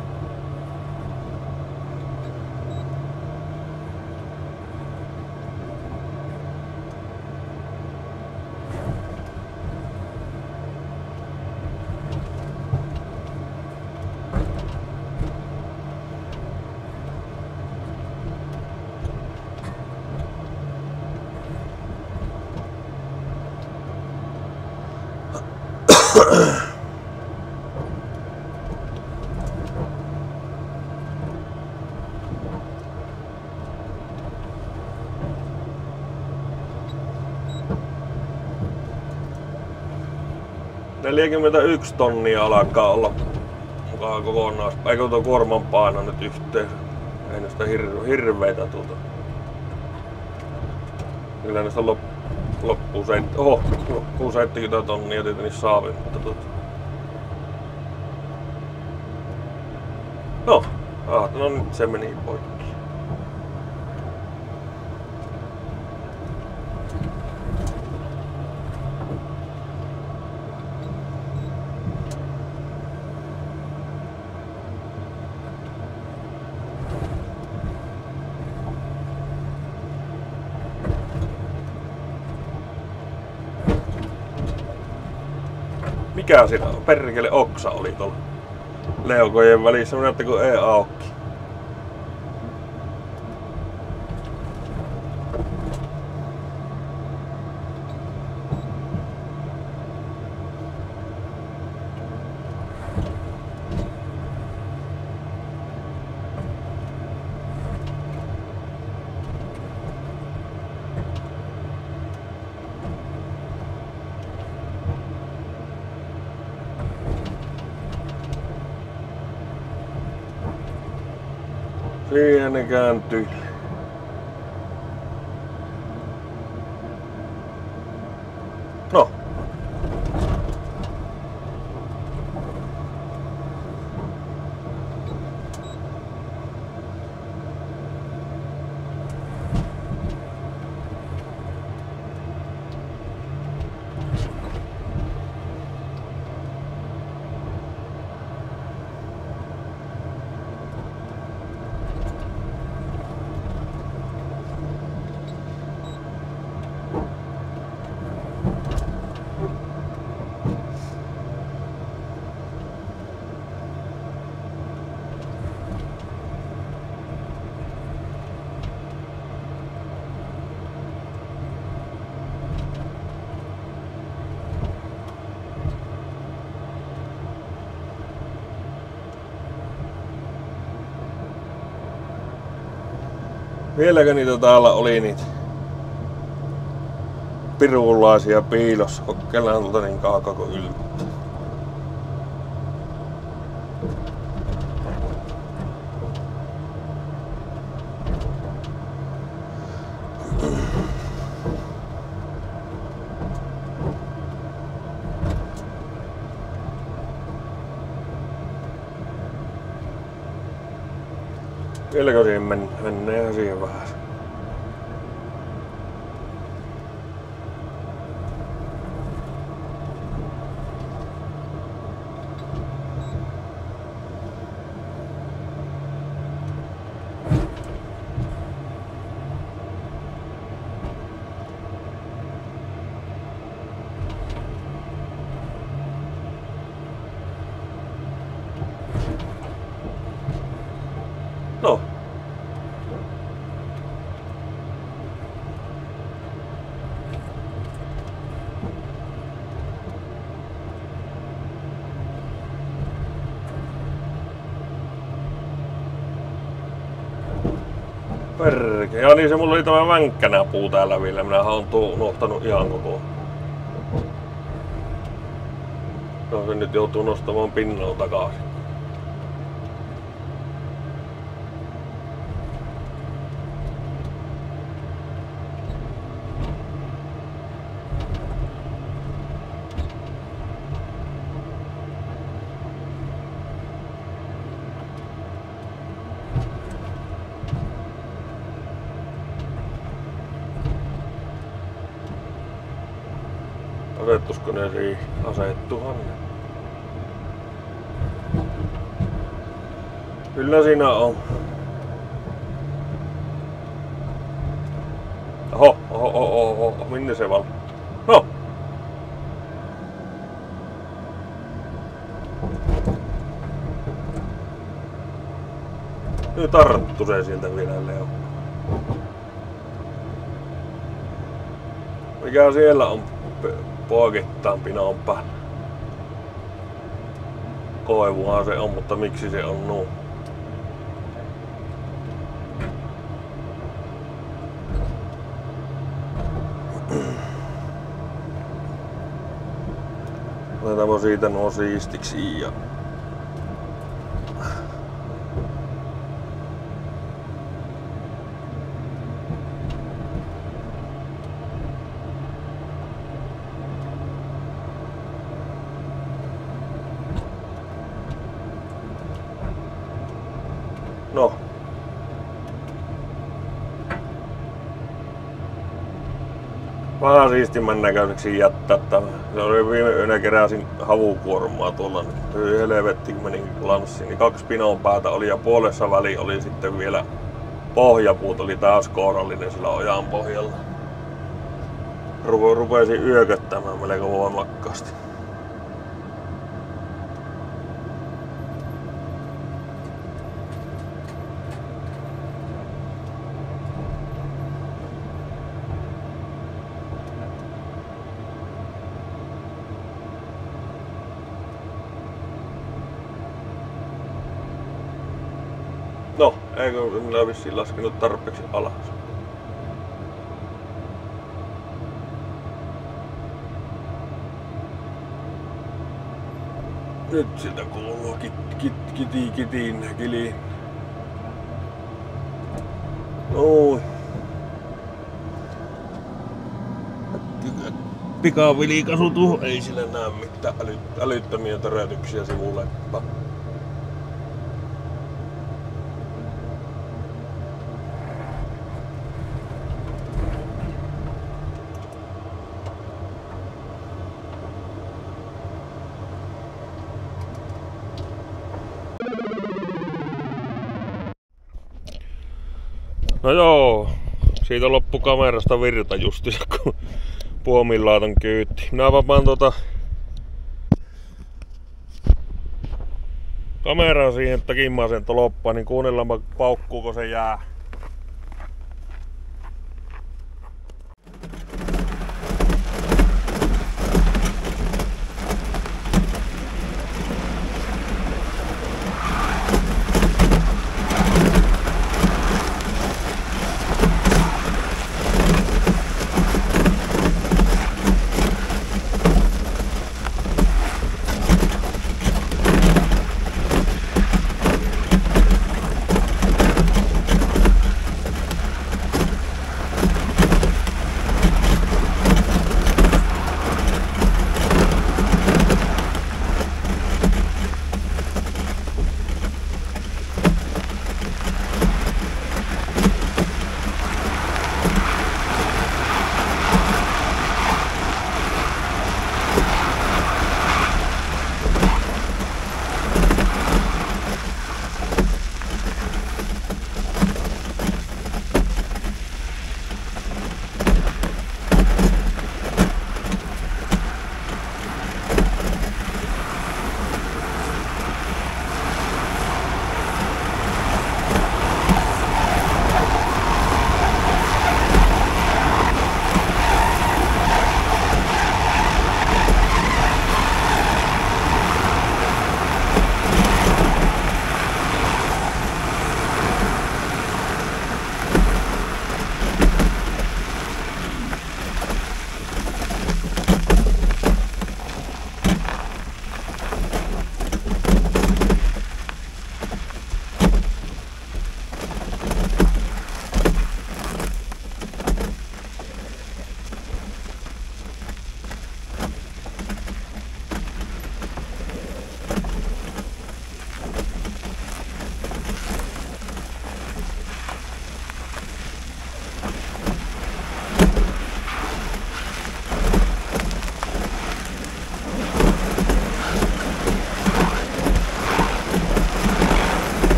neljäkymmentäyksi tonnia alkaa olla mukaan kokonaan. Eikö tuo kuorman paino nyt yhteensä? Ei näistä hir hirveitä tuota. Kyllä näistä lop loppuu se, oho, loppuu seitsemänkymmentä tonnia tietenkin saavi, mutta tuota. No, ah, no nyt se meni poikki. Mikä siinä on? Perkele oksa oli tuolla leukojen välissä, minä näytti kun ei aukki. Siihen ne kääntyi. No. Vieläkö niitä täällä oli niitä pirunlaisia piilossa? Kokeillaan tuolta niin kaukaa kun yltää. Vieläkö siihen men mennään siihen vähän? No. Perke. Ja niin se mulla oli tämä vänkkänäpuu täällä vielä. Minähän on tuo unohtanut ihan koko. No se nyt joutuu nostamaan pinnalla takaisin. Asettusko ne siihen? Asettuhan ne. Kyllä siinä on. Oho, oho, oho, oho, minne se val? No! Nyt tarttu se sieltä vielä leu. Mikä siellä on poikittaan pinon päällä? Koivuhan se on, mutta miksi se on nuo? Otetaanko siitä nuo siistiksi ja... No. Vähän siistimän näköiseksi jättää tämä. Se oli viime yönä keräsin havukuormaa tuolla. Niin helvetti menin lanssiin. Niin kaksi pinon päätä oli ja puolessa väli oli sitten vielä pohjapuut. Oli taas kourallinen sillä ojan pohjalla. Rupesin yököttämään melko voimakkaasti. No, eikö minä vissiin laskenut tarpeeksi alas? Nyt sitä kuuluu kit, kit, kiti, kitiin, kiliin. Noin. Pikavilikaisu tuohon, ei sillä näe mitään äly, älyttömiä törötyksiä sivuleppaa. No joo, siitä loppu kamerasta virta justiinsa kun puomilaaton kyytti. Minä vapaan tuota kameraa siihen, että kimmasen loppaan, niin kuunnellaanpa paukkuuko se jää.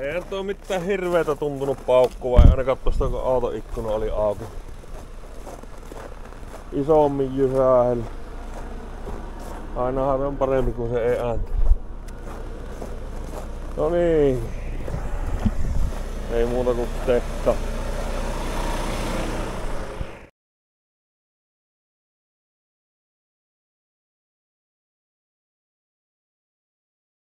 Eihän tuo mitään hirveetä tuntunut paukkua, ei ainakaan tosta kun auton ikkuna oli auki. Isommin jyhäheli. Ainahan se on parempi kuin se ei ääntä. No niin. Ei muuta kuin tekka.